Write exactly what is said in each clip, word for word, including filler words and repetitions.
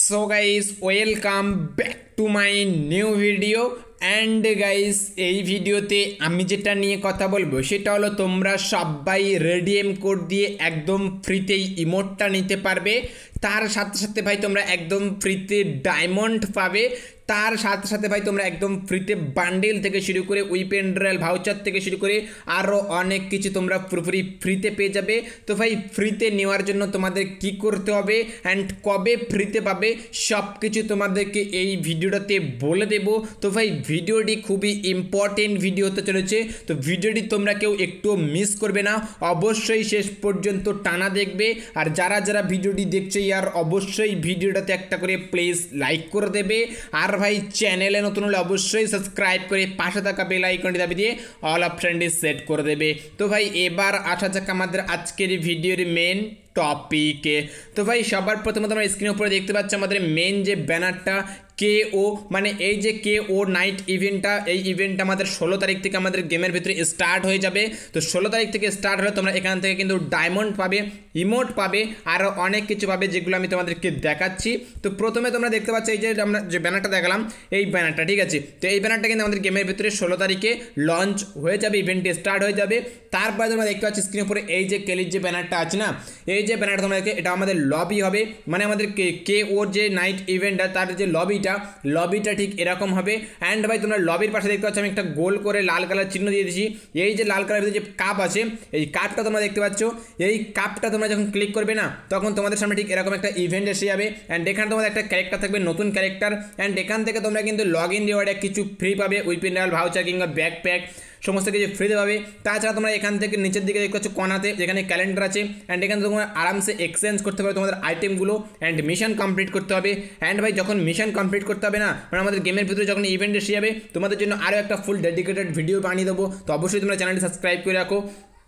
So guys welcome back to my new video and guys এই ভিডিওতে আমি যেটা নিয়ে কথা বলবো সেটা হলো তোমরা সবাই রেডিএম কোড দিয়ে একদম ফ্রিতেই ইমোটটা নিতে পারবে। তার সাথে সাথে ভাই তোমরা একদম ফ্রিতে ডায়মন্ড পাবে। তার সাথে সাথে ভাই তোমরা একদম ফ্রিতে বান্ডেল থেকে শুরু করে উইপেন রয়্যাল ভাউচার থেকে শুরু করে আরও অনেক কিছু তোমরা পুরোপুরি ফ্রিতে পেয়ে যাবে। তো ভাই ফ্রিতে নেওয়ার জন্য তোমাদের কি করতে হবে অ্যান্ড কবে ফ্রিতে পাবে সব কিছু তোমাদেরকে এই ভিডিওটাতে বলে দেব। তো ভাই ভিডিওটি খুবই ইম্পর্টেন্ট ভিডিও হতে চলেছে, তো ভিডিওটি তোমরা কেউ একটু মিস করবে না, অবশ্যই শেষ পর্যন্ত টানা দেখবে। আর যারা যারা ভিডিওটি দেখছে আর অবশ্যই ভিডিওটাতে একটা করে প্লিজ লাইক করে দেবে। আর ভাই চ্যানেলে নতুন হলে অবশ্যই সাবস্ক্রাইব করে পাশে থাকা বেল আইকনটি দাবি দিয়ে অল অপশনটি সেট করে দেবে। তো ভাই এবার আসা যাক আমাদের আজকের ভিডিওর মেন টপিকে। তো ভাই সবার প্রথমে তোমরা স্ক্রিনের উপরে দেখতে পাচ্ছ আমাদের মেন যে ব্যানারটা কে ও, মানে এই যে কে ও নাইট ইভেন্টটা, এই ইভেন্টটা আমাদের ষোলো তারিখ থেকে আমাদের গেমের ভিতরে স্টার্ট হয়ে যাবে। তো ষোলো তারিখ থেকে স্টার্ট হলে তোমরা এখান থেকে কিন্তু ডায়মন্ড পাবে, ইমোট পাবে, আরও অনেক কিছু পাবে যেগুলো আমি তোমাদেরকে দেখাচ্ছি। তো প্রথমে তোমরা দেখতে পাচ্ছ এই যে আমরা যে ব্যানারটা দেখালাম এই ব্যানারটা, ঠিক আছে। তো এই ব্যানারটা কিন্তু আমাদের গেমের ভিতরে ষোলো তারিখে লঞ্চ হয়ে যাবে, ইভেন্টটি স্টার্ট হয়ে যাবে। তারপরে তোমরা দেখতে পাচ্ছ স্ক্রিনের উপরে এই যে কেলির যে ব্যানারটা আছে না, এই যে ব্যানারটা তোমরা দেখে এটা আমাদের লবি হবে, মানে আমাদের কে কে ওর যে নাইট ইভেন্টটা তার যে লবিটা লবিটা ঠিক এরকম হবে। অ্যান্ড ভাই তোমরা লবির পাশে দেখতে পাচ্ছ আমি একটা গোল করে লাল কালার চিহ্ন দিয়ে দিয়েছি। এই যে লাল কালারের যে কাপ আছে এই কাপটা তোমরা দেখতে পাচ্ছ, এই কাপটা তোমরা যখন ক্লিক করবে না তখন তোমাদের সামনে ঠিক এরকম একটা ইভেন্ট এসে যাবে। অ্যান্ড এখানে তোমাদের একটা ক্যারেক্টার থাকবে, নতুন ক্যারেক্টার। অ্যান্ড এখান থেকে তোমরা কিন্তু লগ ইন রিওয়ার্ডে কিছু ফ্রি পাবে, উইপেন রয়্যাল ভাউচার কিংবা ব্যাকপ্যাক সমস্ত কিছু ফ্রিতে পাবে। তাছাড়া তোমরা এখান থেকে নিচের দিকে দেখতে পাচ্ছ কর্নাতে যেখানে ক্যালেন্ডার আছে, অ্যান্ড এখানে তোমরা আরামসে এক্সচেঞ্জ করতে পারবে তোমাদের আইটেমগুলো। অ্যান্ড মিশন কমপ্লিট করতে হবে। অ্যান্ড ভাই যখন মিশন কমপ্লিট করতে হবে না, মানে আমাদের গেমের ভিতরে যখন ইভেন্ট এসে যাবে তোমাদের জন্য আরও একটা ফুল ডেডিকেটেড ভিডিও বানিয়ে দেবো। তো অবশ্যই তোমরা চ্যানেলটি সাবস্ক্রাইব করে রাখো।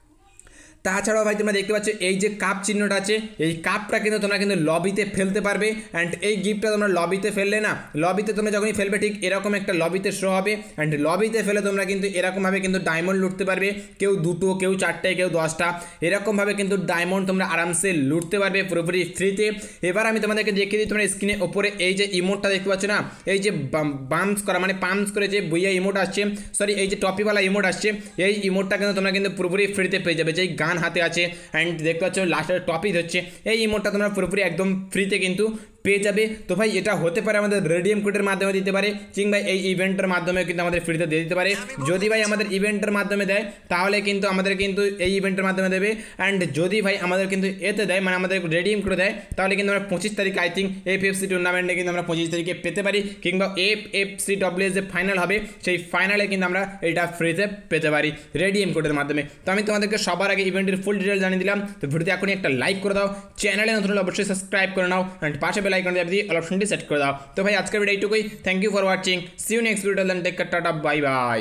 তাছাড়াও ভাই তোমরা দেখতে পাচ্ছ এই যে কাপ চিহ্নটা আছে, এই কাপটা কিন্তু তোমরা কিন্তু লবিতে ফেলতে পারবে। অ্যান্ড এই গিফটটা তোমরা লবিতে ফেললে না, লবিতে তোমরা যখনই ফেলবে ঠিক এরকম একটা লবিতে শো হবে। অ্যান্ড লবিতে ফেলে তোমরা কিন্তু এরকমভাবে কিন্তু ডায়মন্ড লুটতে পারবে, কেউ দুটো, কেউ চারটে, কেউ দশটা, এরকমভাবে কিন্তু ডায়মন্ড তোমরা আরামসে লুটতে পারবে পুরোপুরি ফ্রিতে। এবার আমি তোমাদেরকে দেখিয়ে দিই, তোমরা স্ক্রিনে ওপরে এই যে ইমোটটা দেখতে পাচ্ছ না, এই যে বাম্পস করা মানে পাম্পস করে যে বইয়া ইমোট আসছে, সরি এই যে টপিওয়ালা ইমোট আসছে, এই ইমোটটা কিন্তু তোমরা কিন্তু পুরোপুরি ফ্রিতে পেয়ে যাবে। যেই গান হাতে আছে অ্যান্ড দেখতে পাচ্ছ লাস্টের টপিক হচ্ছে, এই ইমোটটা তোমরা পুরোপুরি একদম ফ্রিতে কিন্তু পেয়ে যাবে। তো ভাই এটা হতে পারে আমাদের রেডিএম কোডের মাধ্যমে দিতে পারে, কিংবা এই ইভেন্টের মাধ্যমে কিন্তু আমাদের ফ্রিতে দিয়ে দিতে পারে। যদি ভাই আমাদের ইভেন্টের মাধ্যমে দেয় তাহলে কিন্তু আমাদের কিন্তু এই ইভেন্টের মাধ্যমে দেবে। অ্যান্ড যদি ভাই আমাদের কিন্তু এতে দেয় মানে আমাদের রেডিএম করে দেয় তাহলে কিন্তু আমরা পঁচিশ তারিখ I think F F C টুর্নামেন্টে কিন্তু আমরা পঁচিশ তারিখে পেতে পারি, কিংবা F F C W S যে ফাইনাল হবে সেই ফাইনালে কিন্তু আমরা এটা ফ্রিতে পেতে পারি রেডিএম কোডের মাধ্যমে। তো আমি তোমাদেরকে সবার আগে ইভেন্টের ফুল ডিটেল জানিয়ে দিলাম। তো ভিডিওতে এখনই একটা লাইক করে দাও, চ্যানেলে নতুন হলে অবশ্যই সাবস্ক্রাইব করে নাও, অ্যান্ড পাশে বেল আইকন দিয়ে অল অপশনটি সেট করে দাও। তো ভাই আজকের ভিডিও এইটুকুই, thank you for watching, see you next video, then take care, tata, bye by.